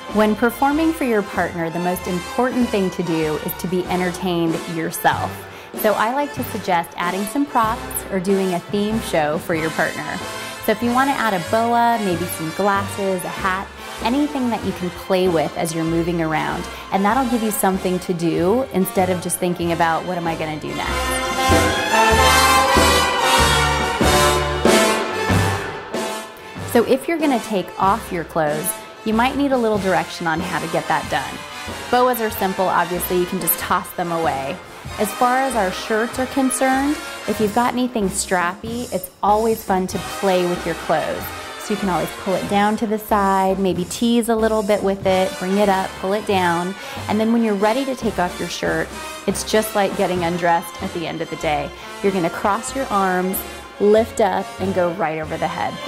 When performing for your partner, the most important thing to do is to be entertained yourself. So I like to suggest adding some props or doing a theme show for your partner. So if you want to add a boa, maybe some glasses, a hat, anything that you can play with as you're moving around, and that'll give you something to do instead of just thinking about what am I going to do next. So if you're going to take off your clothes, you might need a little direction on how to get that done. Boas are simple, obviously, you can just toss them away. As far as our shirts are concerned, if you've got anything strappy, it's always fun to play with your clothes. So you can always pull it down to the side, maybe tease a little bit with it, bring it up, pull it down, and then when you're ready to take off your shirt, it's just like getting undressed at the end of the day. You're going to cross your arms, lift up, and go right over the head.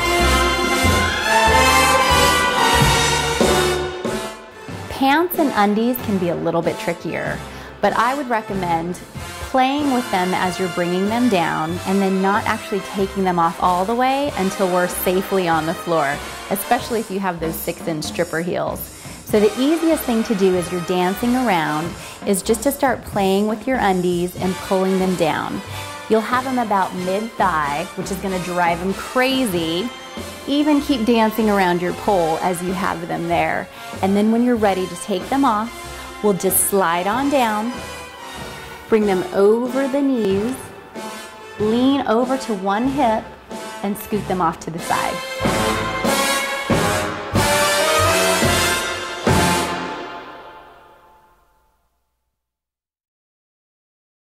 Pants and undies can be a little bit trickier, but I would recommend playing with them as you're bringing them down and then not actually taking them off all the way until we're safely on the floor, especially if you have those 6-inch stripper heels. So the easiest thing to do as you're dancing around is just to start playing with your undies and pulling them down. You'll have them about mid-thigh, which is going to drive them crazy. Even keep dancing around your pole as you have them there. And then when you're ready to take them off, we'll just slide on down, bring them over the knees, lean over to one hip, and scoot them off to the side.